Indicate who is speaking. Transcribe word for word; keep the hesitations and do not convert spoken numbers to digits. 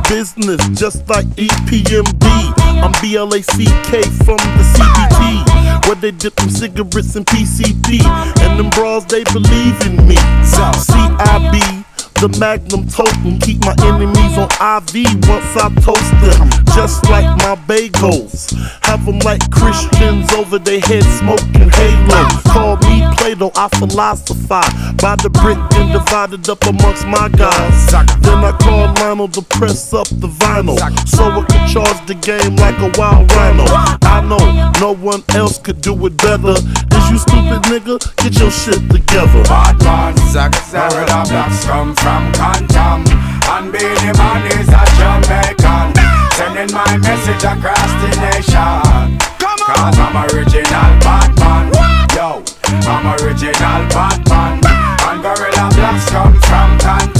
Speaker 1: business just like E P M D. I'm B L A C K from the C B T, where they dip them cigarettes and P C P, and them bras they believe in me. C I B, the Magnum totem, keep my enemies on I V once I toast them. Just like my bagels, have them like Christians over their head smoking halo. Call me Plato, I philosophize by the brick and divided up amongst my guys. Then I call Lionel to press up the vinyl, so I can charge the game like a wild rhino. I know no one else could do it better. Is you stupid nigga? Get your shit together.
Speaker 2: Bad man, where the blacks come from Compton, and Beenie Man is a Jamaican, sending my message across the nation. Cause I'm original Batman. Yo, I'm original Batman, and Gorilla Blacks come from Compton.